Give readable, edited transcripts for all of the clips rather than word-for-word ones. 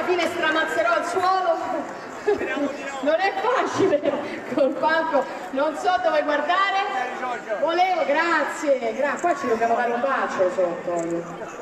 alla fine stramazzerò al suolo. Non è facile col palco, non so dove guardare. Volevo, grazie, qua ci dobbiamo dare un bacio sotto.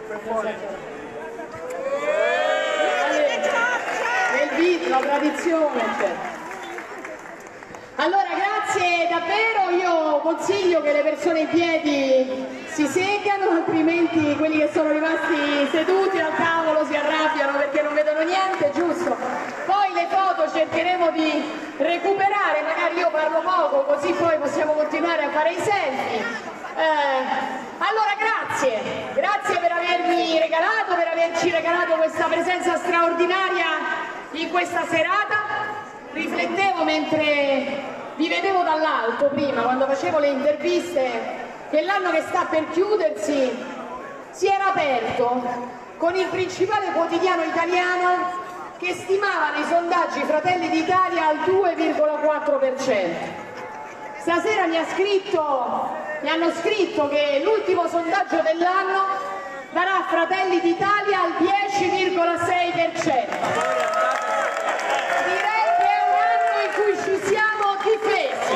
Nel beat, la tradizione, certo. Allora, grazie davvero, io consiglio che le persone in piedi si seccano, altrimenti quelli che sono rimasti seduti al tavolo si arrabbiano perché non vedono niente, giusto? Poi le foto cercheremo di recuperare, magari io parlo poco, così poi possiamo continuare a fare i selfie. Allora grazie per avermi regalato, per averci regalato questa presenza straordinaria in questa serata. Riflettevo mentre vi vedevo dall'alto prima, quando facevo le interviste, che l'anno che sta per chiudersi si era aperto con il principale quotidiano italiano che stimava nei sondaggi Fratelli d'Italia al 2,4%. Stasera mi hanno scritto che l'ultimo sondaggio dell'anno darà Fratelli d'Italia al 10,6%. Ci siamo difesi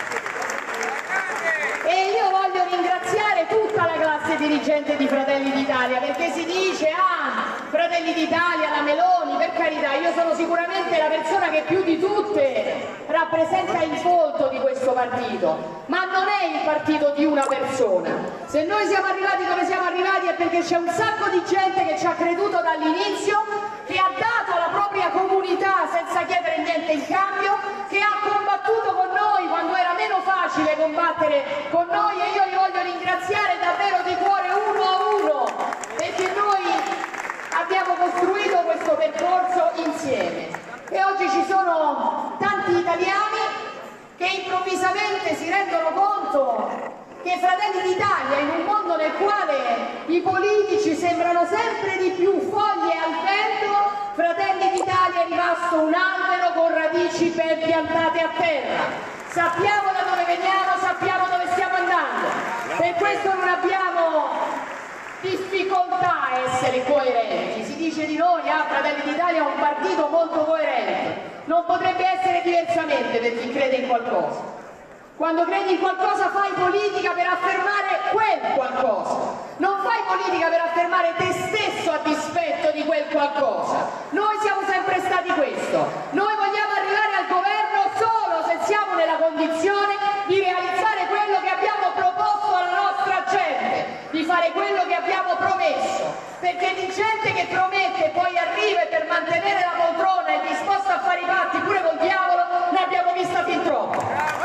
e io voglio ringraziare tutta la classe dirigente di Fratelli d'Italia, perché si dice Fratelli d'Italia, la Meloni, per carità, io sono sicuramente la persona che più di tutte rappresenta il volto di questo partito, ma non è il partito di una persona. Se noi siamo arrivati dove siamo arrivati è perché c'è un sacco di gente che ci ha creduto dall'inizio, che ha dato la propria comunità senza chiedere niente in cambio, che ha combattuto con noi quando era meno facile combattere con noi, e io li voglio ringraziare davvero di cuore uno a uno, perché noi abbiamo costruito questo percorso insieme e oggi ci sono tanti italiani che improvvisamente si rendono conto che Fratelli d'Italia, in un mondo nel quale i politici sembrano sempre di più foglie al vento, Fratelli d'Italia è rimasto un albero con radici ben piantate a terra. Sappiamo da dove veniamo, sappiamo dove stiamo andando. Per questo non abbiamo difficoltà a essere coerenti. Si dice di noi, Fratelli d'Italia è un partito molto coerente. Non potrebbe essere diversamente per chi crede in qualcosa. Quando credi in qualcosa fai politica per affermare quel qualcosa, non fai politica per affermare te stesso a dispetto di quel qualcosa. Noi siamo sempre stati questo, noi vogliamo arrivare al governo solo se siamo nella condizione di realizzare quello che abbiamo proposto alla nostra gente, di fare quello che abbiamo promesso, perché di gente che promette e poi arriva e per mantenere la poltrona è disposta a fare i patti pure col diavolo, ne abbiamo vista fin troppo.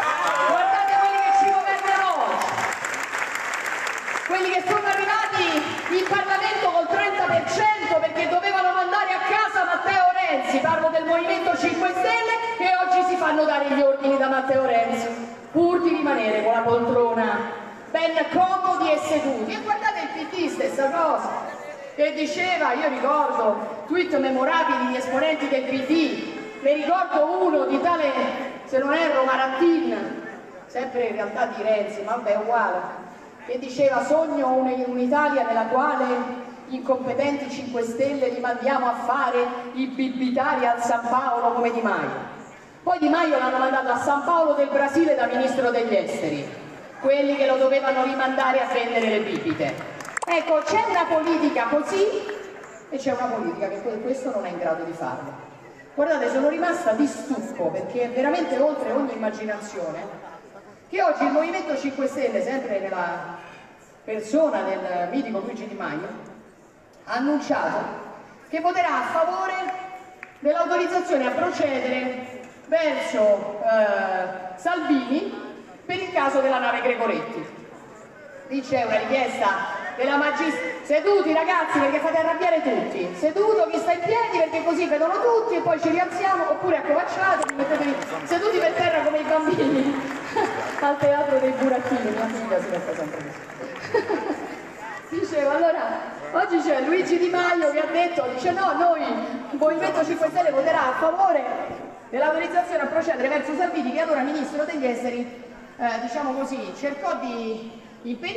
Quelli che sono arrivati in Parlamento col 30% perché dovevano mandare a casa Matteo Renzi, parlo del Movimento 5 Stelle, e oggi si fanno dare gli ordini da Matteo Renzi, pur di rimanere con la poltrona ben comodi e seduti. E guardate il PD, stessa cosa, che diceva, io ricordo tweet memorabili di esponenti del PD, ne ricordo uno di tale, se non erro, Marattin, sempre in realtà di Renzi, ma vabbè, uguale, che diceva: sogno un'Italia nella quale gli incompetenti 5 Stelle li mandiamo a fare i bibitari al San Paolo come Di Maio. Poi Di Maio l'hanno mandato a San Paolo del Brasile da ministro degli esteri, quelli che lo dovevano rimandare a vendere le bibite. Ecco, c'è una politica così e c'è una politica che questo non è in grado di farlo. Guardate, sono rimasta di stucco perché è veramente oltre ogni immaginazione che oggi il Movimento 5 Stelle, sempre nella persona del mitico Luigi Di Maio, ha annunciato che voterà a favore dell'autorizzazione a procedere verso Salvini per il caso della nave Gregoretti. Lì c'è una richiesta della magistratura. Seduti ragazzi, perché fate arrabbiare tutti. Seduto chi sta in piedi perché così vedono tutti e poi ci rialziamo, oppure accovacciatevi, mettetevi seduti per terra come i bambini al teatro dei buracchini. Mia figlia si mette sempre così. Dicevo, allora, oggi c'è Luigi Di Maio che ha detto, dice no, noi, il Movimento 5 Stelle voterà a favore dell'autorizzazione a procedere verso Salvini, che allora ministro degli esteri, diciamo così, cercò di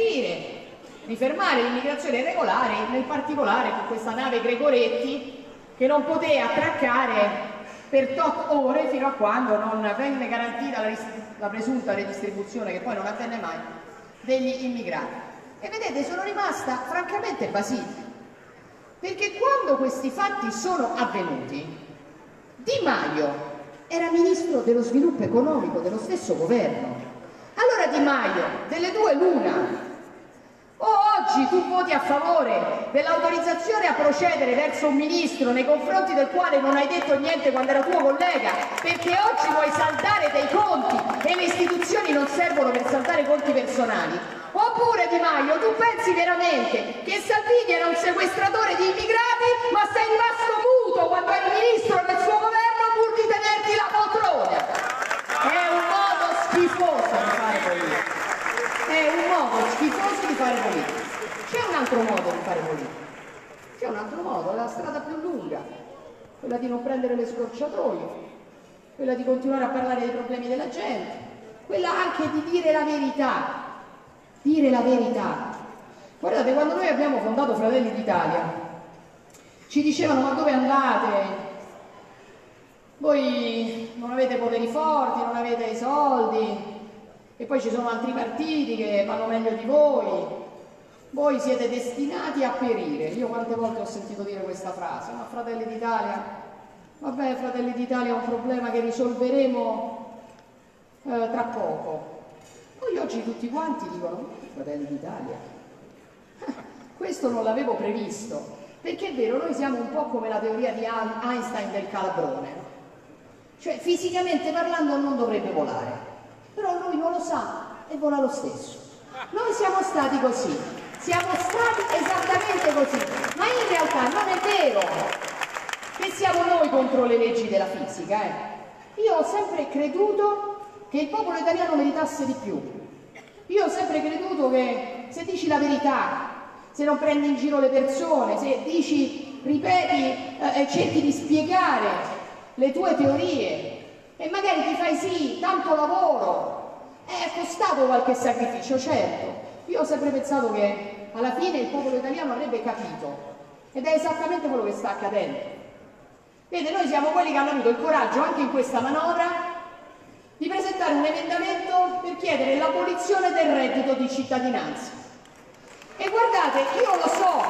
impedire, di fermare l'immigrazione irregolare, nel particolare con questa nave Gregoretti, che non poté attraccare per tot ore fino a quando non venne garantita la presunta redistribuzione, che poi non avvenne mai, degli immigrati. E vedete, sono rimasta francamente basita, perché quando questi fatti sono avvenuti, Di Maio era ministro dello sviluppo economico dello stesso governo. Allora Di Maio, delle due l'una, o oggi tu voti a favore dell'autorizzazione a procedere verso un ministro nei confronti del quale non hai detto niente quando era tuo collega, perché oggi vuoi saldare dei conti e le istituzioni non servono per saldare conti personali, oppure Di Maio, tu pensi veramente che Salvini era un sequestratore di immigrati, ma sei rimasto muto quando eri ministro del suo governo pur di tenerti la poltrona? È un modo schifoso di fare politica. È un modo schifoso di fare politica. C'è un altro modo di fare politica. C'è un altro modo, è la strada più lunga, quella di non prendere le scorciatoie, quella di continuare a parlare dei problemi della gente, quella anche di dire la verità. Dire la verità. Guardate, quando noi abbiamo fondato Fratelli d'Italia, ci dicevano: ma dove andate? Voi non avete poteri forti, non avete i soldi, e poi ci sono altri partiti che vanno meglio di voi siete destinati a perire. Io quante volte ho sentito dire questa frase: ma Fratelli d'Italia, vabbè, Fratelli d'Italia è un problema che risolveremo tra poco. Poi oggi tutti quanti dicono: Fratelli d'Italia, questo non l'avevo previsto, perché è vero, noi siamo un po' come la teoria di Einstein del calabrone, cioè fisicamente parlando non dovrebbe volare, però lui non lo sa e vola lo stesso. Noi siamo stati così, siamo stati esattamente così, ma in realtà non è vero che siamo noi contro le leggi della fisica. Io ho sempre creduto che il popolo italiano meritasse di più. Io ho sempre creduto che se dici la verità, se non prendi in giro le persone, se dici, ripeti e cerchi di spiegare le tue teorie e magari ti fai sì, tanto lavoro, è costato qualche sacrificio, certo. Io ho sempre pensato che alla fine il popolo italiano avrebbe capito, ed è esattamente quello che sta accadendo. Vede, noi siamo quelli che hanno avuto il coraggio anche in questa manovra di presentare un emendamento per chiedere l'abolizione del reddito di cittadinanza. E guardate, io lo so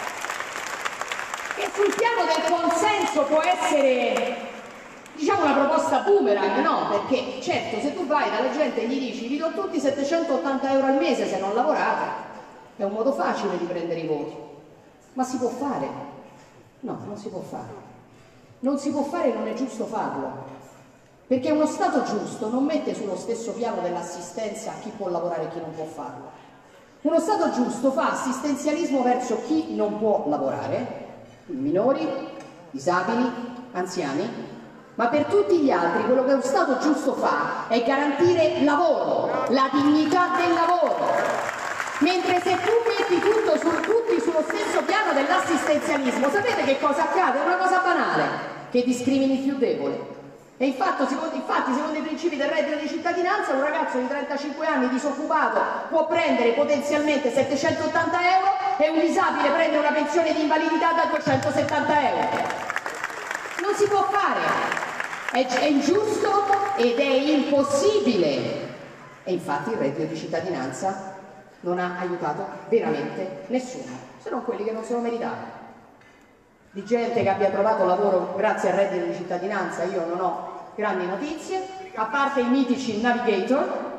che sul piano del consenso può essere, diciamo, una proposta boomerang, no? Perché certo, se tu vai dalla gente e gli dici: vi do tutti 780 euro al mese se non lavorate, è un modo facile di prendere i voti. Ma si può fare? No, non si può fare. Non si può fare e non è giusto farlo. Perché uno Stato giusto non mette sullo stesso piano dell'assistenza chi può lavorare e chi non può farlo. Uno Stato giusto fa assistenzialismo verso chi non può lavorare, minori, disabili, anziani, ma per tutti gli altri quello che uno Stato giusto fa è garantire lavoro, la dignità del lavoro. Mentre se tu metti tutti sullo stesso piano dell'assistenzialismo, sapete che cosa accade? È una cosa banale, che discrimini il più debole. E infatti, secondo i principi del reddito di cittadinanza, un ragazzo di 35 anni disoccupato può prendere potenzialmente 780 euro e un disabile prende una pensione di invalidità da 270 euro. Non si può fare, è ingiusto ed è impossibile. E infatti il reddito di cittadinanza non ha aiutato veramente nessuno, se non quelli che non se lo meritavano. Di gente che abbia trovato lavoro grazie al reddito di cittadinanza io non ho grandi notizie, a parte i mitici Navigator,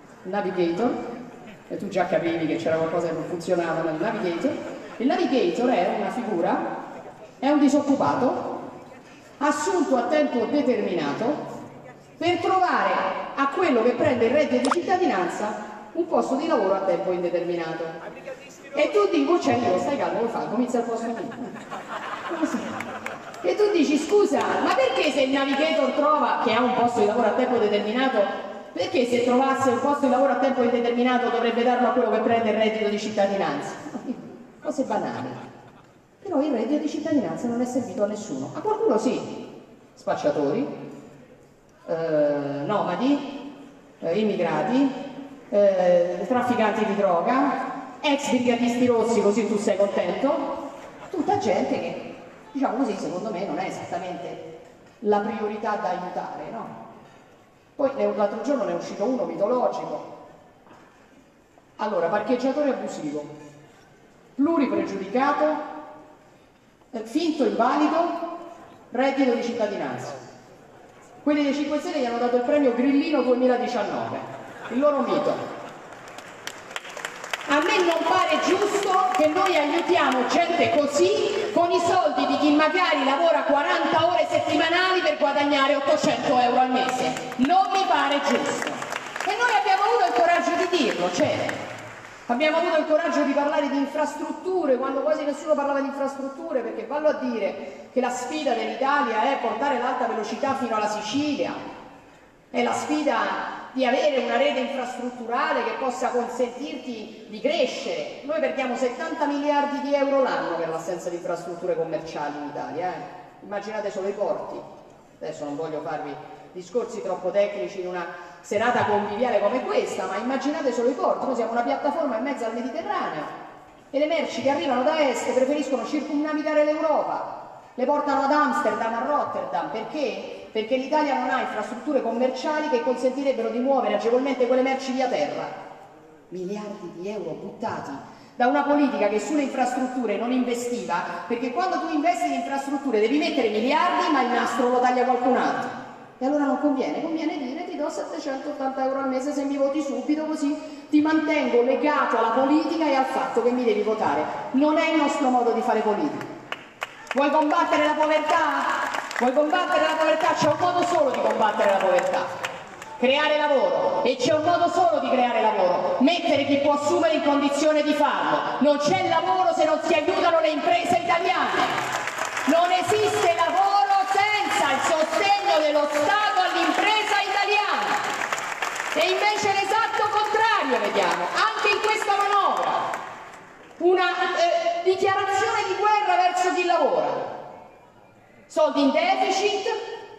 e tu già capivi che c'era qualcosa che non funzionava nel Navigator. Il Navigator è una figura, è un disoccupato assunto a tempo determinato per trovare a quello che prende il reddito di cittadinanza un posto di lavoro a tempo indeterminato. E tu dici: "Io stai calmo, lo fai, comincia il posto mio." E tu dici: scusa, ma perché se il Navigator trova che ha un posto di lavoro a tempo determinato, perché se trovasse un posto di lavoro a tempo indeterminato dovrebbe darlo a quello che prende il reddito di cittadinanza? Cose banali. Però il reddito di cittadinanza non è servito a nessuno. A qualcuno sì, spacciatori, nomadi, immigrati, trafficanti di droga, ex brigatisti rossi, così tu sei contento, tutta gente che Diciamo così, secondo me non è esattamente la priorità da aiutare, no? Poi l'altro giorno ne è uscito uno mitologico. Allora, parcheggiatore abusivo, pluripregiudicato, finto invalido, reddito di cittadinanza. Quelli dei 5 Stelle gli hanno dato il premio Grillino 2019, il loro mito. A me non pare giusto che noi aiutiamo gente così con i soldi di chi magari lavora 40 ore settimanali per guadagnare 800 euro al mese. Non mi pare giusto. E noi abbiamo avuto il coraggio di dirlo, abbiamo avuto il coraggio di parlare di infrastrutture quando quasi nessuno parlava di infrastrutture, perché vallo a dire che la sfida dell'Italia è portare l'alta velocità fino alla Sicilia, è la sfida di avere una rete infrastrutturale che possa consentirti di crescere. Noi perdiamo 70 miliardi di euro l'anno per l'assenza di infrastrutture commerciali in Italia. Immaginate solo i porti. Adesso non voglio farvi discorsi troppo tecnici in una serata conviviale come questa, ma immaginate solo i porti. Noi siamo una piattaforma in mezzo al Mediterraneo e le merci che arrivano da est preferiscono circumnavigare l'Europa. Le portano ad Amsterdam, a Rotterdam, perché? Perché l'Italia non ha infrastrutture commerciali che consentirebbero di muovere agevolmente quelle merci via terra. Miliardi di euro buttati da una politica che sulle infrastrutture non investiva, perché quando tu investi in infrastrutture devi mettere miliardi, ma il nastro lo taglia qualcun altro. E allora non conviene, conviene dire ti do 780 euro al mese se mi voti subito, così ti mantengo legato alla politica e al fatto che mi devi votare. Non è il nostro modo di fare politica. Vuoi combattere la povertà? Vuoi combattere la povertà? C'è un modo solo di combattere la povertà: creare lavoro. E c'è un modo solo di creare lavoro: mettere chi può assumere in condizione di farlo. Non c'è lavoro se non si aiutano le imprese italiane. Non esiste lavoro senza il sostegno dello Stato all'impresa italiana. E invece l'esatto contrario vediamo, anche in questa manovra. Una dichiarazione di guerra verso chi lavora. Soldi in deficit,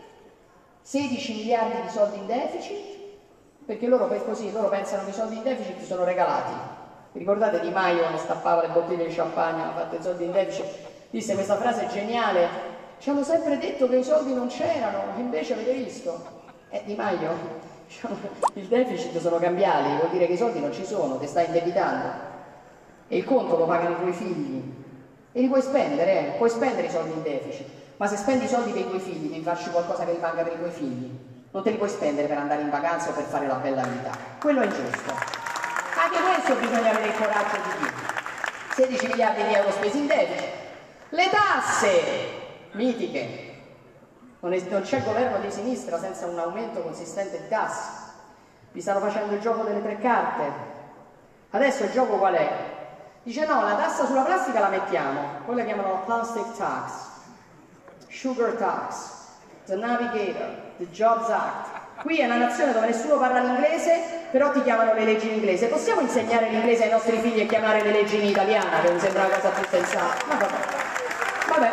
16 miliardi di soldi in deficit, perché loro pensano che i soldi in deficit sono regalati. Vi ricordate Di Maio quando stappava le bottiglie di champagne, ha fatto i soldi in deficit? Disse questa frase geniale: ci hanno sempre detto che i soldi non c'erano, invece avete visto? Di Maio, il deficit sono cambiali, vuol dire che i soldi non ci sono, ti stai indebitando. E il conto lo pagano i tuoi figli e li puoi spendere, puoi spendere i soldi in deficit, ma se spendi i soldi dei tuoi figli devi farci qualcosa che rimanga per i tuoi figli, non te li puoi spendere per andare in vacanza o per fare la bella vita. Quello è ingiusto. Anche questo bisogna avere il coraggio di dire. 16 miliardi di euro spesi in deficit. Le tasse mitiche, non c'è governo di sinistra senza un aumento consistente di tasse. Vi stanno facendo il gioco delle 3 carte. Adesso il gioco qual è? Dice no, la tassa sulla plastica la mettiamo, poi la chiamano plastic tax, sugar tax, the navigator, the jobs act. Qui è una nazione dove nessuno parla l'inglese, però ti chiamano le leggi in inglese. Possiamo insegnare l'inglese ai nostri figli e chiamare le leggi in italiana, che mi sembra la cosa più sensata? Ma vabbè.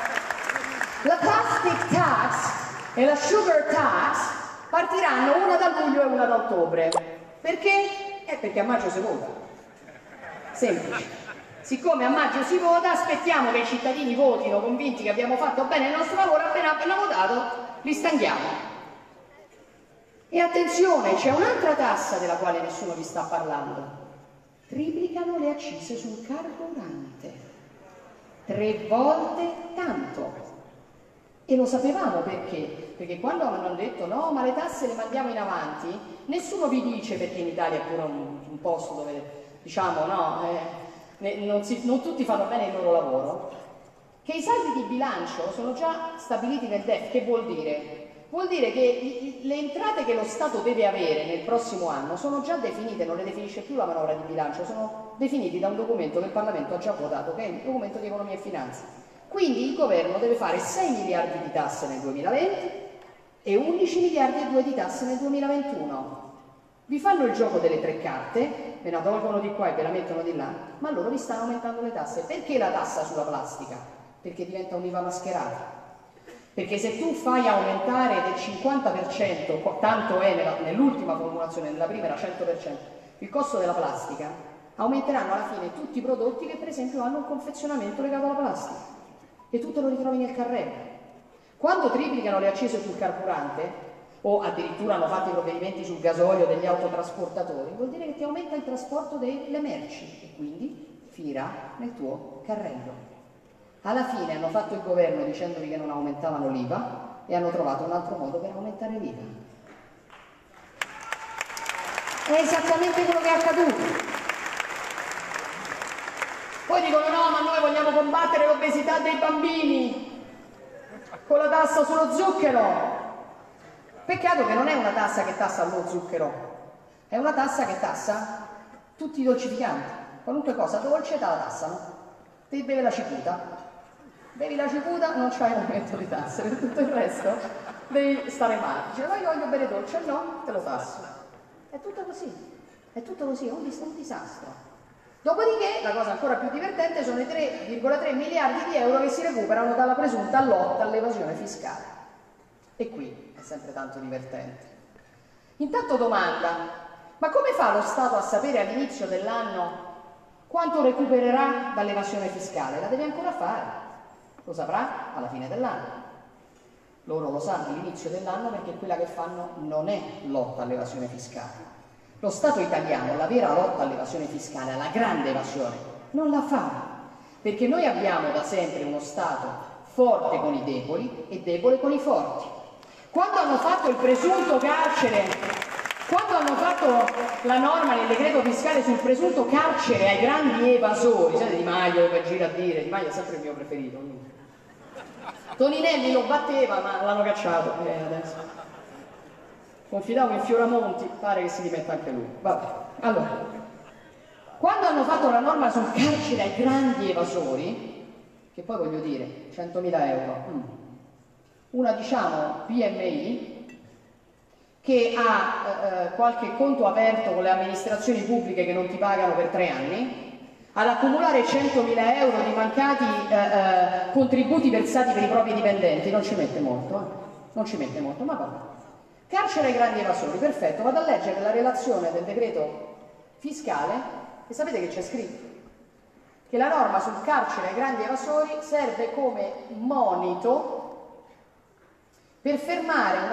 La plastic tax e la sugar tax partiranno una da luglio e una da ottobre. Perché? Perché a maggio si vota. Semplice. Siccome a maggio si vota, aspettiamo che i cittadini votino convinti che abbiamo fatto bene il nostro lavoro, appena votato li stanghiamo. E attenzione, c'è un'altra tassa della quale nessuno vi sta parlando. Triplicano le accise sul carburante. 3 volte tanto. E lo sapevamo perché? Perché quando hanno detto no, ma le tasse le mandiamo in avanti, nessuno vi dice, perché in Italia è pure un posto dove, diciamo, non tutti fanno bene il loro lavoro, che i saldi di bilancio sono già stabiliti nel DEF. Che vuol dire? Vuol dire che le entrate che lo Stato deve avere nel prossimo anno sono già definite, non le definisce più la manovra di bilancio, sono definiti da un documento che il Parlamento ha già votato, che è il documento di economia e finanza. Quindi il governo deve fare 6 miliardi di tasse nel 2020 e 11 miliardi e 2 di tasse nel 2021. Vi fanno il gioco delle 3 carte, ve la tolgono di qua e ve la mettono di là, ma loro vi stanno aumentando le tasse. Perché la tassa sulla plastica? Perché diventa un'IVA mascherata. Perché se tu fai aumentare del 50%, tanto è nell'ultima formulazione, nella prima era 100%, il costo della plastica, aumenteranno alla fine tutti i prodotti che per esempio hanno un confezionamento legato alla plastica. e tu te lo ritrovi nel carrello. Quando triplicano le accise sul carburante, o addirittura hanno fatto i provvedimenti sul gasolio degli autotrasportatori, vuol dire che ti aumenta il trasporto delle merci e quindi finirà nel tuo carrello. Alla fine hanno fatto il governo dicendovi che non aumentavano l'IVA e hanno trovato un altro modo per aumentare l'IVA. È esattamente quello che è accaduto. Poi dicono no, ma noi vogliamo combattere l'obesità dei bambini con la tassa sullo zucchero. Peccato che non è una tassa che tassa lo zucchero, è una tassa che tassa tutti i dolcificanti. Qualunque cosa dolce te la tassano. Devi bere la cicuta. Bevi la cicuta, non c'hai un aumento di tasse, per tutto il resto devi stare male. Dice, ma io voglio bere dolce, no, te lo tasso. È tutto così, è un disastro. Dopodiché, la cosa ancora più divertente sono i 3,3 miliardi di euro che si recuperano dalla presunta lotta all'evasione fiscale. E qui è sempre tanto divertente. Intanto domanda, ma come fa lo Stato a sapere all'inizio dell'anno quanto recupererà dall'evasione fiscale? La deve ancora fare. Lo saprà alla fine dell'anno. Loro lo sanno all'inizio dell'anno perché quella che fanno non è lotta all'evasione fiscale. Lo Stato italiano, la vera lotta all'evasione fiscale, alla grande evasione, non la fa. Perché noi abbiamo da sempre uno Stato forte con i deboli e debole con i forti. Quando hanno fatto il presunto carcere, quando hanno fatto la norma nel decreto fiscale sul presunto carcere ai grandi evasori, sai Di Maio che gira a dire, Di Maio è sempre il mio preferito, quindi. Toninelli lo batteva ma l'hanno cacciato adesso. Confidavo in Fioramonti, pare che si dimetta anche lui. Vabbè, allora, quando hanno fatto la norma sul carcere ai grandi evasori, che poi voglio dire, 100.000 euro, una diciamo PMI che ha qualche conto aperto con le amministrazioni pubbliche che non ti pagano per 3 anni, ad accumulare 100.000 euro di mancati contributi versati per i propri dipendenti, non ci mette molto, non ci mette molto, ma vabbè. Carcere ai grandi evasori, perfetto, vado a leggere la relazione del decreto fiscale e sapete che c'è scritto? Che la norma sul carcere ai grandi evasori serve come monito per fermare una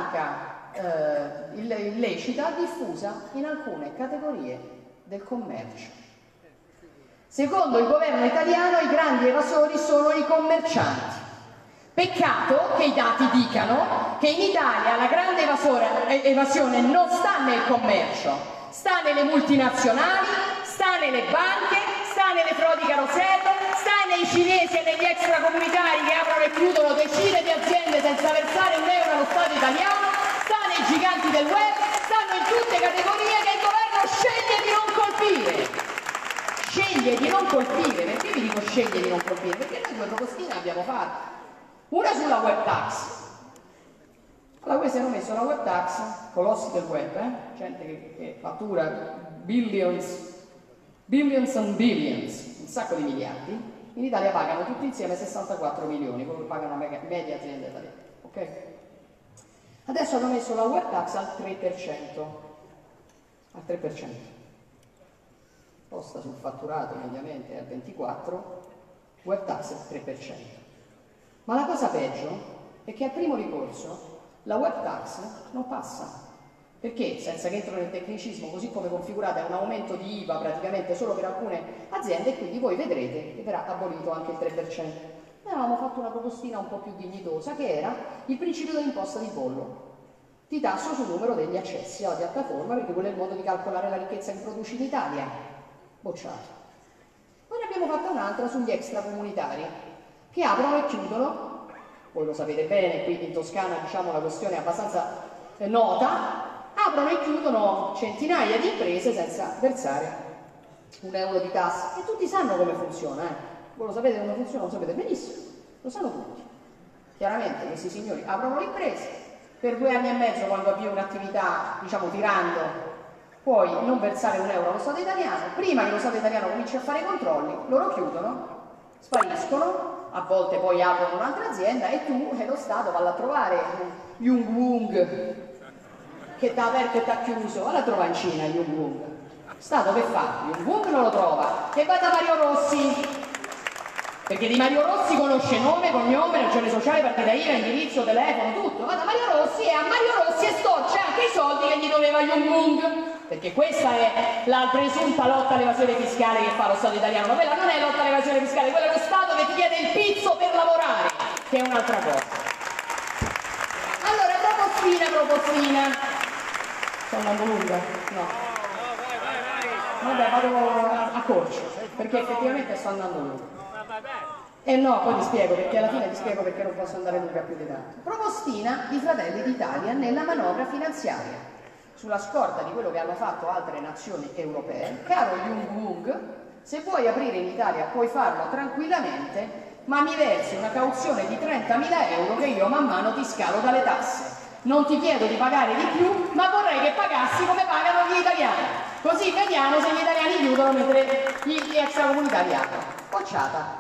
pratica illecita diffusa in alcune categorie del commercio. Secondo il governo italiano i grandi evasori sono i commercianti. Peccato che i dati dicano che in Italia la grande evasione non sta nel commercio, sta nelle multinazionali, sta nelle banche, sta nelle frodi carosello, sta nei cinesi e negli extracomunitari che aprono e chiudono decine di aziende senza versare un euro allo Stato italiano, sta nei giganti del web, stanno in tutte categorie che il governo sceglie di non colpire. Sceglie di non colpire, perché vi dico sceglie di non colpire? Perché noi 2 propostine abbiamo fatto. Una sulla web tax. Allora questi hanno messo la web tax, colossi del web, gente che fattura billions and billions, un sacco di miliardi, in Italia pagano tutti insieme 64 milioni, quello che pagano una media azienda italiana, ok? Adesso hanno messo la web tax al 3%, al 3%. Posta sul fatturato mediamente è al 24%, web tax al 3%. Ma la cosa peggio è che al primo ricorso la web tax non passa, perché senza che entro nel tecnicismo, così come configurata, è un aumento di IVA praticamente solo per alcune aziende e quindi voi vedrete che verrà abolito anche il 3%. Noi avevamo fatto una propostina un po' più dignitosa che era il principio dell'imposta di bollo. Ti tasso sul numero degli accessi alla piattaforma perché quello è il modo di calcolare la ricchezza che produci in Italia. Bocciato. Poi ne abbiamo fatta un'altra sugli extracomunitari che aprono e chiudono, voi lo sapete bene, qui in Toscana diciamo la questione è abbastanza nota, aprono e chiudono centinaia di imprese senza versare un euro di tasse. E tutti sanno come funziona, Voi lo sapete come funziona, lo sapete benissimo, lo sanno tutti. Chiaramente questi signori aprono le imprese, per 2 anni e mezzo quando avvii un'attività, diciamo tirando, puoi non versare un euro allo Stato italiano, prima che lo Stato italiano cominci a fare i controlli, loro chiudono, spariscono, a volte poi aprono un'altra azienda e tu e lo Stato valla a trovare Yung Wung che ti ha aperto e ti ha chiuso, valla a trovare in Cina Yung Wung. Stato che fa? Yung Wung non lo trova, che va da Mario Rossi Perché di Mario Rossi conosce nome, cognome, ragione sociale, partita IVA, indirizzo, telefono, tutto. Va da Mario Rossi e a Mario Rossi estorce anche i soldi che gli doveva Jung Bung. Perché questa è la presunta lotta all'evasione fiscale che fa lo Stato italiano. Ma quella non è lotta all'evasione fiscale, quella è lo Stato che ti chiede il pizzo per lavorare, che è un'altra cosa. Allora, propostina. Sto andando lunga? No. Vabbè, vado a corso, perché effettivamente sto andando lunga. E no, poi ti spiego, perché alla fine ti spiego perché non posso andare lunga più di tanto. Propostina di Fratelli d'Italia nella manovra finanziaria. Sulla scorta di quello che hanno fatto altre nazioni europee, caro Jung Bung, se vuoi aprire in Italia puoi farlo tranquillamente, ma mi versi una cauzione di 30.000 euro che io man mano ti scalo dalle tasse. Non ti chiedo di pagare di più, ma vorrei che pagassi come pagano gli italiani. Così vediamo se gli italiani chiudono mentre gli extracomunitari aprono. Bocciata.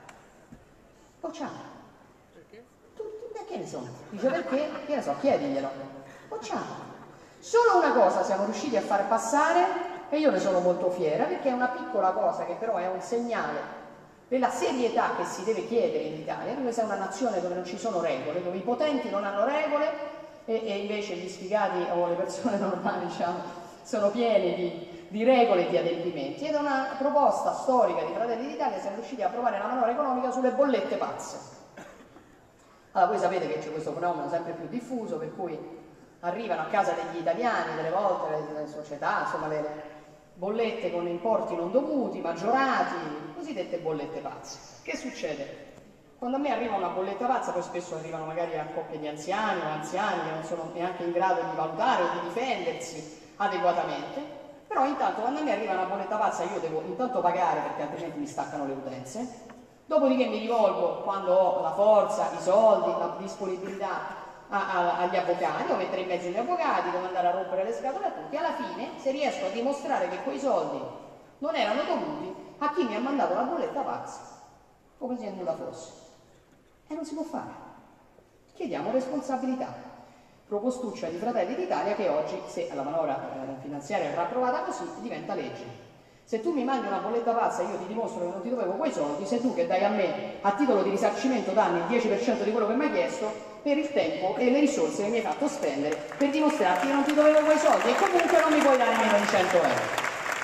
Perché? Che ne so? Dice perché? Che ne so, chiediglielo. Bocciata. Solo una cosa siamo riusciti a far passare e io ne sono molto fiera, perché è una piccola cosa che però è un segnale della serietà che si deve chiedere in Italia, dove sei una nazione dove non ci sono regole, dove i potenti non hanno regole e invece gli sfigati o le persone normali, diciamo, sono pieni di regole e di adempimenti. Ed è una proposta storica di Fratelli d'Italia, siamo riusciti a approvare la manovra economica sulle bollette pazze. Allora voi sapete che c'è questo fenomeno sempre più diffuso, per cui arrivano a casa degli italiani delle volte, le società, insomma le bollette con importi non dovuti, maggiorati, cosiddette bollette pazze. Che succede? Quando a me arriva una bolletta pazza, poi spesso arrivano magari a coppie di anziani o anziani che non sono neanche in grado di valutare o di difendersi adeguatamente, però intanto quando a me arriva una bolletta pazza io devo intanto pagare perché altrimenti mi staccano le utenze, dopodiché mi rivolgo quando ho la forza, i soldi, la disponibilità agli avvocati, devo mettere in mezzo gli avvocati, devo andare a rompere le scatole a tutti. Alla fine, se riesco a dimostrare che quei soldi non erano dovuti a chi mi ha mandato la bolletta pazza, come se nulla fosse. E non si può fare. Chiediamo responsabilità. Propostuccia di Fratelli d'Italia che oggi, se la manovra finanziaria verrà approvata così, diventa legge. Se tu mi mandi una bolletta pazza e io ti dimostro che non ti dovevo quei soldi, sei tu che dai a me a titolo di risarcimento danni il 10% di quello che mi hai chiesto per il tempo e le risorse che mi hai fatto spendere per dimostrarti che non ti dovevo quei soldi e comunque non mi puoi dare meno di 100 euro.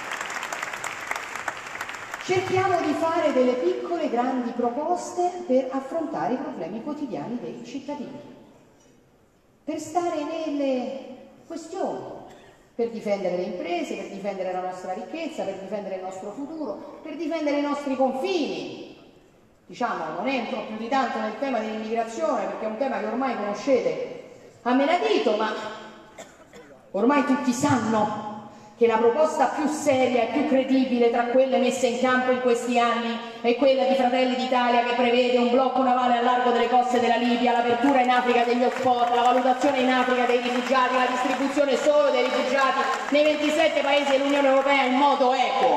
Cerchiamo di fare delle piccole grandi proposte per affrontare i problemi quotidiani dei cittadini, per stare nelle questioni, per difendere le imprese, per difendere la nostra ricchezza, per difendere il nostro futuro, per difendere i nostri confini. Diciamo, non entro più di tanto nel tema dell'immigrazione perché è un tema che ormai conoscete a menadito, ma ormai tutti sanno che la proposta più seria e più credibile tra quelle messe in campo in questi anni è quella di Fratelli d'Italia, che prevede un blocco navale a largo delle coste della Libia, l'apertura in Africa degli hotspot, la valutazione in Africa dei rifugiati, la distribuzione solo dei rifugiati nei 27 paesi dell'Unione Europea in modo equo.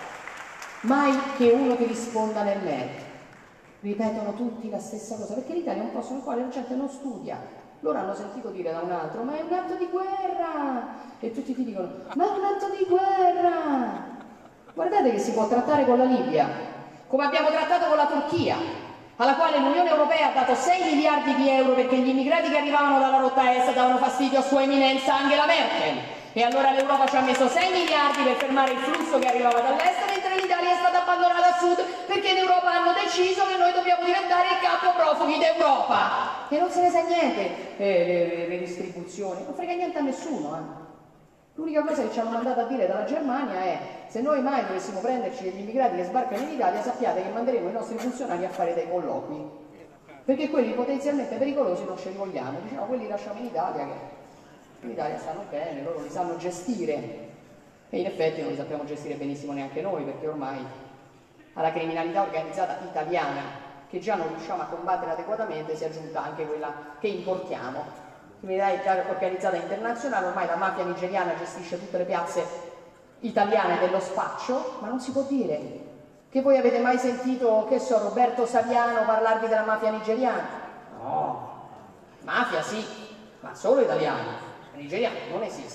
Mai che uno ti risponda nel merito. Ripetono tutti la stessa cosa, perché l'Italia è un posto nel quale la gente non studia. Loro hanno sentito dire da un altro, ma è un atto di guerra! E tutti ti dicono, ma è un atto di guerra! Guardate che si può trattare con la Libia, come abbiamo trattato con la Turchia, alla quale l'Unione Europea ha dato 6 miliardi di euro perché gli immigrati che arrivavano dalla rotta est davano fastidio a Sua Eminenza Angela Merkel. E allora l'Europa ci ha messo 6 miliardi per fermare il flusso che arrivava dall'est, mentre l'Italia è stata abbandonata a sud perché in Europa hanno deciso che noi dobbiamo diventare il capo profughi d'Europa. E non se ne sa niente, le distribuzioni, non frega niente a nessuno. L'unica cosa che ci hanno mandato a dire dalla Germania è: se noi mai dovessimo prenderci degli immigrati che sbarcano in Italia, sappiate che manderemo i nostri funzionari a fare dei colloqui, perché quelli potenzialmente pericolosi non ce li vogliamo. Diciamo, quelli lasciamo in Italia, che in Italia stanno bene, loro li sanno gestire, e in effetti non li sappiamo gestire benissimo neanche noi, perché ormai alla criminalità organizzata italiana, che già non riusciamo a combattere adeguatamente, si è aggiunta anche quella che importiamo. Criminalità organizzata internazionale, ormai la mafia nigeriana gestisce tutte le piazze italiane dello spaccio, ma non si può dire che voi avete mai sentito, che so, Roberto Saviano parlarvi della mafia nigeriana? No, mafia sì, ma solo italiana. Nigeriano non esiste.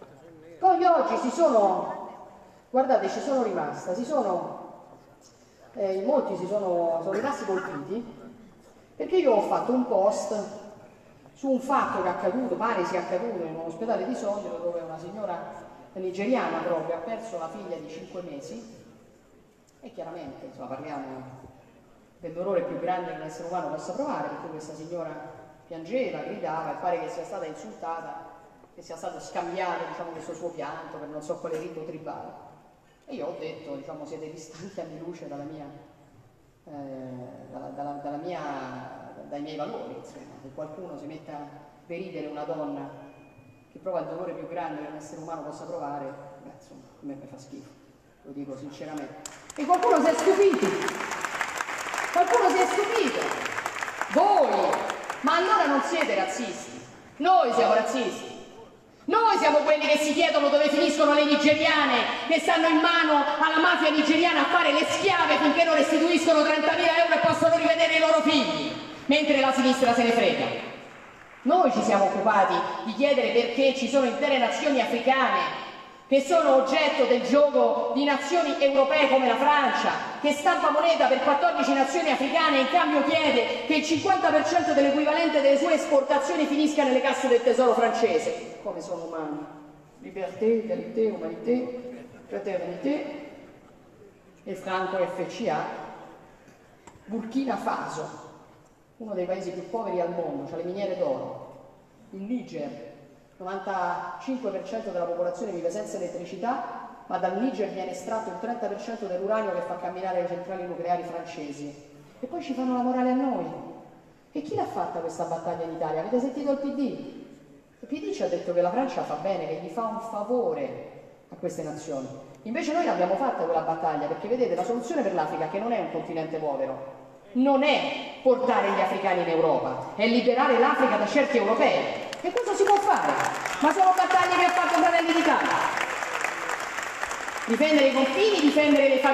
Poi oggi guardate, ci sono rimasta, si sono in molti sono rimasti colpiti, perché io ho fatto un post su un fatto che è accaduto, pare sia accaduto in un ospedale di Sondrio, dove una signora nigeriana proprio ha perso la figlia di 5 mesi, e chiaramente insomma, parliamo del dolore più grande che un essere umano possa provare, perché questa signora piangeva, gridava e pare che sia stata insultata, che sia stato scambiato, diciamo, questo suo pianto per non so quale rito tribale. E io ho detto, diciamo, siete distanti anni luce dai miei valori, insomma. Se qualcuno si mette a deridere una donna che prova il dolore più grande che un essere umano possa provare, beh, insomma, a me fa schifo, lo dico sinceramente. E qualcuno si è stupito, voi, ma allora non siete razzisti, noi siamo razzisti. Noi siamo quelli che si chiedono dove finiscono le nigeriane, che stanno in mano alla mafia nigeriana a fare le schiave finché non restituiscono 30.000 euro e possono rivedere i loro figli, mentre la sinistra se ne frega. Noi ci siamo occupati di chiedere perché ci sono intere nazioni africane che sono oggetto del gioco di nazioni europee come la Francia, che stampa moneta per 14 nazioni africane e in cambio chiede che il 50% dell'equivalente delle sue esportazioni finisca nelle casse del tesoro francese. Come sono umani? Liberté, égalité, humanité, fraternité, e Franco FCA. Burkina Faso, uno dei paesi più poveri al mondo, c'ha le miniere d'oro. Il Niger, 95% della popolazione vive senza elettricità, ma dal Niger viene estratto il 30% dell'uranio che fa camminare le centrali nucleari francesi. E poi ci fanno la morale a noi. E chi l'ha fatta questa battaglia in Italia? Avete sentito il PD? Il PD ci ha detto che la Francia fa bene, che gli fa un favore a queste nazioni. Invece noi l'abbiamo fatta quella battaglia, perché vedete, la soluzione per l'Africa, che non è un continente povero, non è portare gli africani in Europa, è liberare l'Africa da certi europei. E questo si può fare, ma sono battaglie che ha fatto Fratelli d'Italia. Difendere i confini, difendere le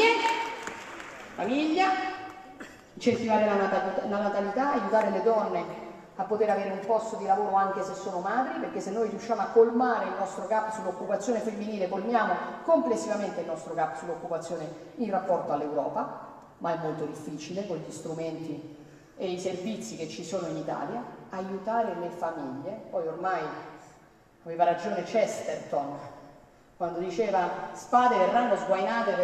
famiglia, incentivare la natalità, aiutare le donne a poter avere un posto di lavoro anche se sono madri, perché se noi riusciamo a colmare il nostro gap sull'occupazione femminile, colmiamo complessivamente il nostro gap sull'occupazione in rapporto all'Europa, ma è molto difficile con gli strumenti e i servizi che ci sono in Italia, aiutare le famiglie. Poi ormai aveva ragione Chesterton quando diceva spade verranno sguainate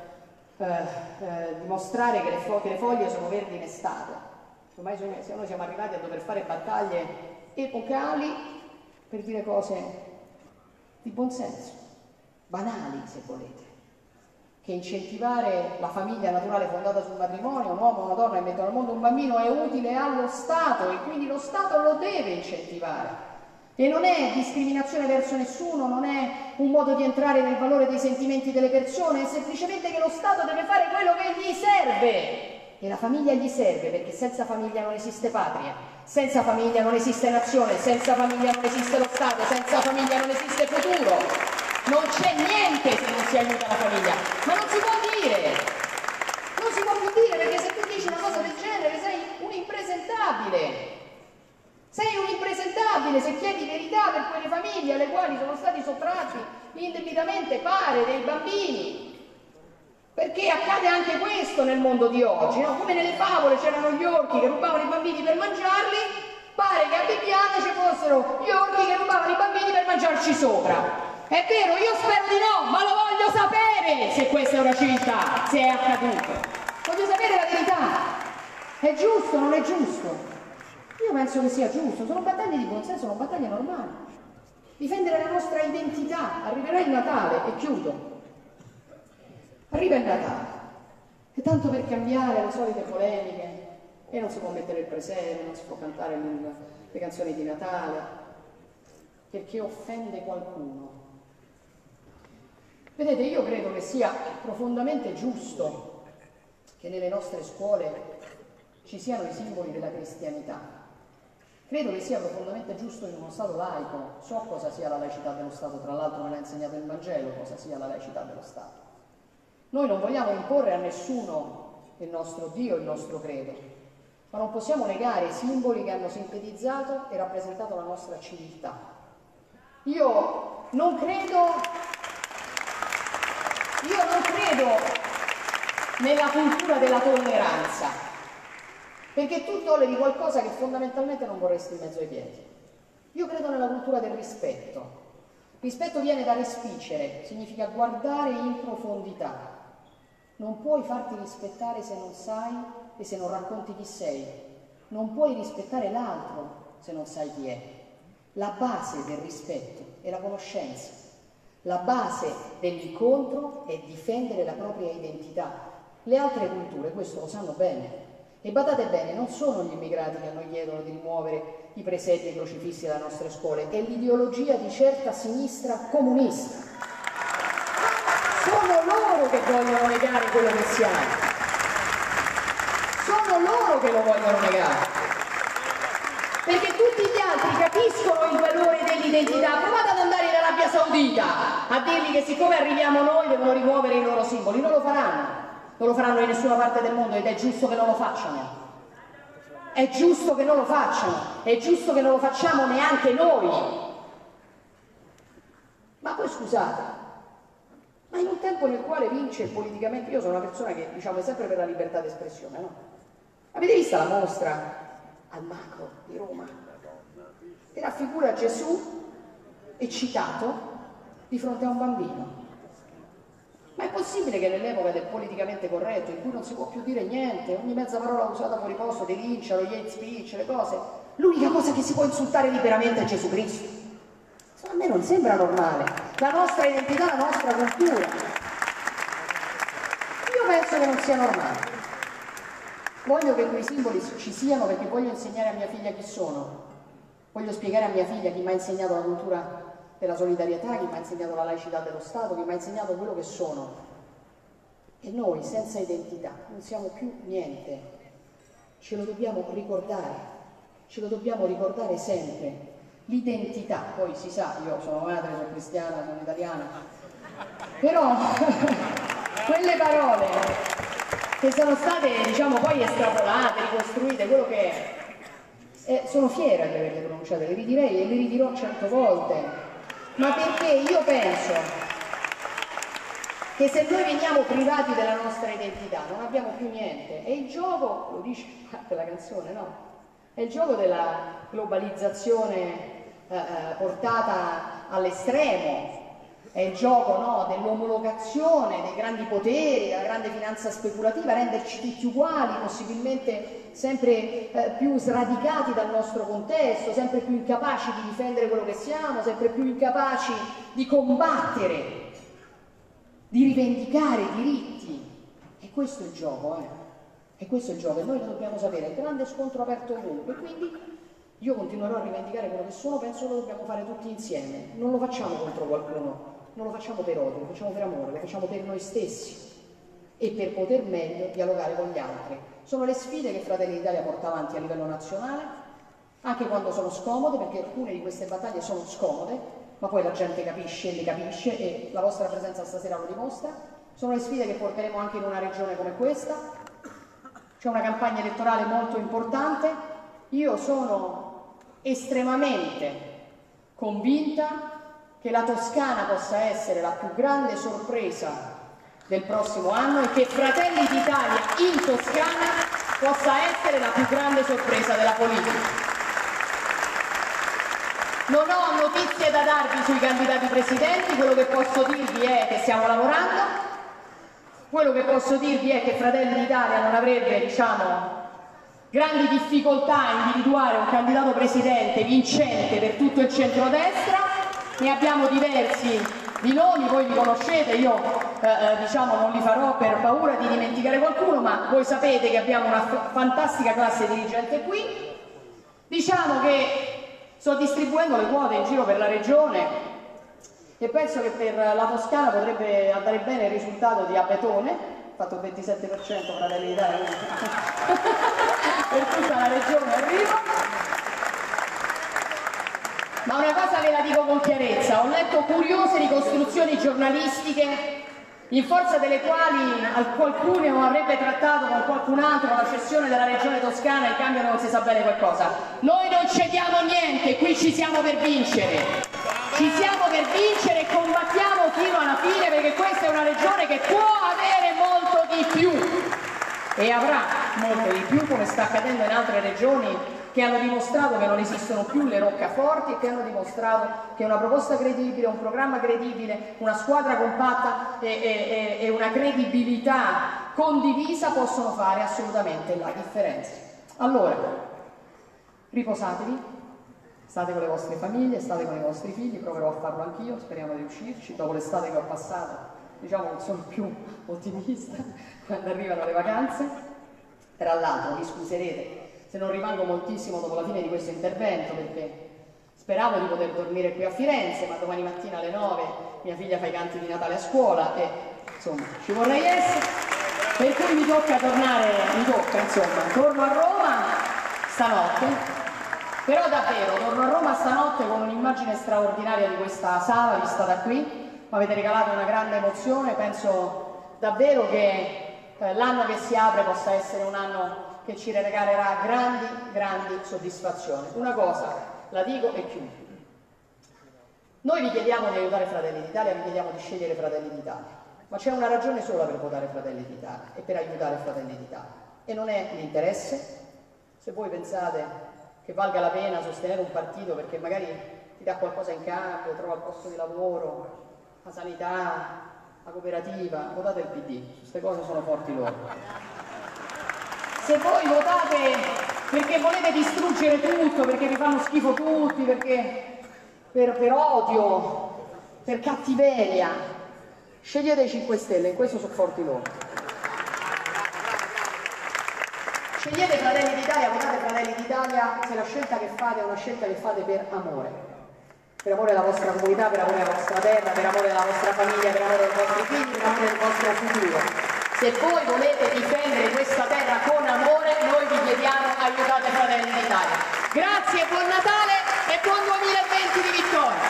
per dimostrare che le foglie sono verdi in estate. Ormai noi siamo arrivati a dover fare battaglie epocali per dire cose di buonsenso, banali se volete, che incentivare la famiglia naturale fondata sul matrimonio, un uomo e una donna che mettono al mondo un bambino, è utile allo Stato e quindi lo Stato lo deve incentivare. E non è discriminazione verso nessuno, non è un modo di entrare nel valore dei sentimenti delle persone, è semplicemente che lo Stato deve fare quello che gli serve. E la famiglia gli serve perché senza famiglia non esiste patria, senza famiglia non esiste nazione, senza famiglia non esiste lo Stato, senza famiglia non esiste futuro. Non c'è niente se non si aiuta la famiglia, ma non si può dire, non si può più dire, perché se tu dici una cosa del genere sei un impresentabile. Sei un impresentabile se chiedi verità per quelle famiglie alle quali sono stati sottratti indebitamente, pare, dei bambini. Perché accade anche questo nel mondo di oggi, no? Come nelle favole c'erano gli orchi che rubavano i bambini per mangiarli, pare che a Bibbiane ci fossero gli orchi che rubavano i bambini per mangiarci sopra. È vero, io spero di no, ma lo voglio sapere se questa è una civiltà, se è accaduto. Voglio sapere la verità. È giusto o non è giusto? Io penso che sia giusto, sono battaglie di buonsenso, sono battaglie normali. Difendere la nostra identità. Arriverà il Natale e chiudo. Arriva il Natale e tanto per cambiare le solite polemiche, e non si può mettere il presepe, non si può cantare le canzoni di Natale, perché offende qualcuno. Vedete, io credo che sia profondamente giusto che nelle nostre scuole ci siano i simboli della cristianità. Credo che sia profondamente giusto in uno Stato laico. So cosa sia la laicità dello Stato, tra l'altro me l'ha insegnato il Vangelo cosa sia la laicità dello Stato. Noi non vogliamo imporre a nessuno il nostro Dio, il nostro credo, ma non possiamo negare i simboli che hanno sintetizzato e rappresentato la nostra civiltà. Io non credo nella cultura della tolleranza, perché tu tolleri qualcosa che fondamentalmente non vorresti in mezzo ai piedi. Io credo nella cultura del rispetto. Rispetto viene da respicere, significa guardare in profondità. Non puoi farti rispettare se non sai e se non racconti chi sei. Non puoi rispettare l'altro se non sai chi è. La base del rispetto è la conoscenza. La base dell'incontro è difendere la propria identità. Le altre culture questo lo sanno bene. E badate bene, non sono gli immigrati che a noi chiedono di rimuovere i presepi e i crocifissi dalle nostre scuole, è l'ideologia di certa sinistra comunista. Sono loro che vogliono negare quello che siamo. Sono loro che lo vogliono negare. Perché tutti gli altri capiscono il valore dell'identità. Provate ad andare in Arabia Saudita a dirgli che siccome arriviamo noi devono rimuovere i loro simboli. Non lo faranno. Non lo faranno in nessuna parte del mondo ed è giusto che non lo facciano. È giusto che non lo facciano. È giusto che non lo facciamo neanche noi. Ma poi scusate, ma in un tempo nel quale vince politicamente, io sono una persona che diciamo è sempre per la libertà d'espressione, no? Avete visto la mostra al Macro di Roma? Che raffigura Gesù eccitato di fronte a un bambino. Ma è possibile che nell'epoca del politicamente corretto, in cui non si può più dire niente, ogni mezza parola usata fuori posto, denuncia, lo hate speech, le cose, l'unica cosa che si può insultare liberamente è Gesù Cristo? A me non sembra normale. La nostra identità, la nostra cultura. Io penso che non sia normale. Voglio che quei simboli ci siano perché voglio insegnare a mia figlia chi sono. Voglio spiegare a mia figlia chi mi ha insegnato la cultura della solidarietà, chi mi ha insegnato la laicità dello Stato, chi mi ha insegnato quello che sono. E noi senza identità non siamo più niente. Ce lo dobbiamo ricordare sempre. L'identità, poi si sa, io sono madre, sono cristiana, sono italiana, però quelle parole che sono state diciamo poi estrapolate, ricostruite, quello che è, sono fiera di averle pronunciate, le ridirei e le ridirò 100 volte. Ma perché io penso che se noi veniamo privati della nostra identità non abbiamo più niente. E il gioco, lo dice parte la canzone, no? È il gioco della globalizzazione portata all'estremo, è il gioco no, dell'omologazione dei grandi poteri, della grande finanza speculativa, renderci tutti uguali, possibilmente sempre più sradicati dal nostro contesto, sempre più incapaci di difendere quello che siamo, sempre più incapaci di combattere, di rivendicare i diritti. E questo è il gioco, E questo è il gioco, e noi lo dobbiamo sapere, è grande scontro aperto ovunque, quindi io continuerò a rivendicare quello che sono, penso che lo dobbiamo fare tutti insieme, non lo facciamo contro qualcuno, non lo facciamo per odio, lo facciamo per amore, lo facciamo per noi stessi e per poter meglio dialogare con gli altri. Sono le sfide che Fratelli d'Italia porta avanti a livello nazionale, anche quando sono scomode, perché alcune di queste battaglie sono scomode, ma poi la gente capisce, le capisce e la vostra presenza stasera lo dimostra. Sono le sfide che porteremo anche in una regione come questa. C'è una campagna elettorale molto importante. Io sono estremamente convinta che la Toscana possa essere la più grande sorpresa del prossimo anno e che Fratelli d'Italia in Toscana possa essere la più grande sorpresa della politica. Non ho notizie da darvi sui candidati presidenti, quello che posso dirvi è che stiamo lavorando, quello che posso dirvi è che Fratelli d'Italia non avrebbe, diciamo, grandi difficoltà a individuare un candidato presidente vincente per tutto il centrodestra. Ne abbiamo diversi di nomi, voi li conoscete, io diciamo non li farò per paura di dimenticare qualcuno, ma voi sapete che abbiamo una fantastica classe dirigente qui. Diciamo che sto distribuendo le quote in giro per la regione e penso che per la Toscana potrebbe andare bene il risultato di Abetone, fatto il 27% Fratelli d'Italia, per tutta la regione arrivo. Ma una cosa ve la dico con chiarezza, ho letto curiose ricostruzioni giornalistiche in forza delle quali qualcuno avrebbe trattato con qualcun altro la cessione della regione Toscana in cambio non si sa bene qualcosa. Noi non cediamo niente, qui ci siamo per vincere. Ci siamo per vincere e combattiamo fino alla fine perché questa è una regione che può avere molto di più. e avrà molto di più, come sta accadendo in altre regioni che hanno dimostrato che non esistono più le roccaforti e che hanno dimostrato che una proposta credibile, un programma credibile, una squadra compatta e una credibilità condivisa possono fare assolutamente la differenza. Allora, riposatevi, state con le vostre famiglie, state con i vostri figli, proverò a farlo anch'io, speriamo di riuscirci, dopo l'estate che ho passato, diciamo che sono più ottimista quando arrivano le vacanze. Tra l'altro, mi scuserete se non rimango moltissimo dopo la fine di questo intervento, perché speravo di poter dormire qui a Firenze, ma domani mattina alle 9 mia figlia fa i canti di Natale a scuola e insomma ci vorrei essere, per cui mi tocca tornare, torno a Roma stanotte, però davvero torno a Roma stanotte con un'immagine straordinaria di questa sala vista da qui. Mi avete regalato una grande emozione, penso davvero che l'anno che si apre possa essere un anno che ci regalerà grandi soddisfazioni. Una cosa la dico e chiudo. Noi vi chiediamo di aiutare Fratelli d'Italia, vi chiediamo di scegliere Fratelli d'Italia, ma c'è una ragione sola per votare Fratelli d'Italia e per aiutare Fratelli d'Italia, e non è l'interesse. Se voi pensate che valga la pena sostenere un partito perché magari ti dà qualcosa in cambio, trova il posto di lavoro, la sanità, la cooperativa, votate il PD, queste cose sono forti loro. Se voi votate perché volete distruggere tutto, perché vi fanno schifo tutti, perché per odio, per cattiveria, scegliete i 5 Stelle, in questo sono forti loro. Scegliete Fratelli d'Italia, votate Fratelli d'Italia se la scelta che fate è una scelta che fate per amore alla vostra comunità, per amore alla vostra terra, per amore alla vostra famiglia, per amore ai vostri figli, per amore al vostro futuro. Se voi volete difendere questa terra con amore, noi vi chiediamo aiutate Fratelli d'Italia. Grazie, buon Natale e buon 2020 di vittoria.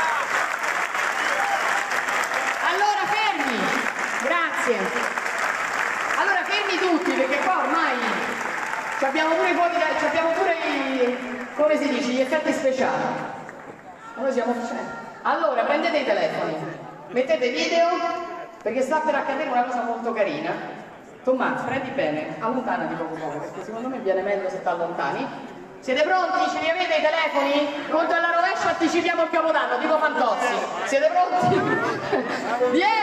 Allora fermi, grazie. Allora fermi tutti, perché qua ormai abbiamo pure come si dice, gli effetti speciali. Noi siamo... Allora prendete i telefoni, mettete video, perché sta per accadere una cosa molto carina. Tommaso, prendi bene, allontanati poco, perché secondo me viene meglio se ti allontani. Siete pronti? Ce li avete i telefoni? Conto alla rovescia, anticipiamo il Capodanno, tipo Fantozzi. Siete pronti? 10!